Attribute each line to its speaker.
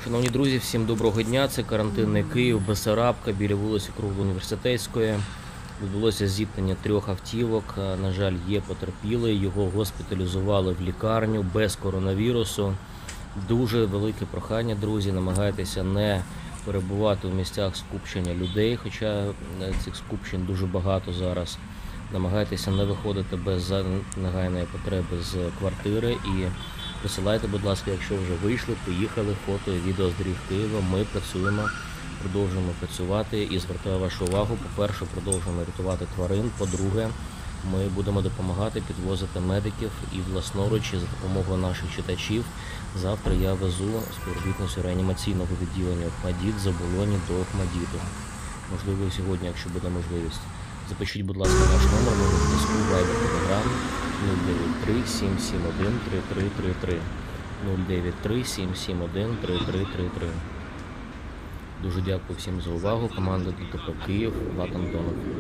Speaker 1: Шановні друзі, всім доброго дня. Це карантинний Київ, Бессарабка, біля вулиці Круглоуніверситетської. Відбулося зіткнення 3 автівок. На жаль, є потерпілий. Його госпіталізували в лікарню без коронавірусу. Дуже велике прохання, друзі, намагайтеся не перебувати в місцях скупчення людей, хоча цих скупчень дуже багато зараз. Намагайтеся не виходити без негайної потреби з квартири і присилайте, будь ласка, якщо вже вийшли, поїхали, фото і відео з доріг Києва. Ми працюємо, продовжуємо працювати і звертаю вашу увагу. По-перше, продовжуємо рятувати тварин. По-друге, ми будемо допомагати підвозити медиків і власноруч за допомогою наших читачів. Завтра я везу співробітницю реанімаційного відділення ОХМАТДИТ з Оболоні до ОХМАТДИТу. Можливо, і сьогодні, якщо буде можливість. Запишіть, будь ласка, наш номер, номер зв'язку, Viber, Telegram 093 771 3333. 093 771 3333. Дуже дякую всім за увагу. Команда ДТП Київ, Влад Антонов.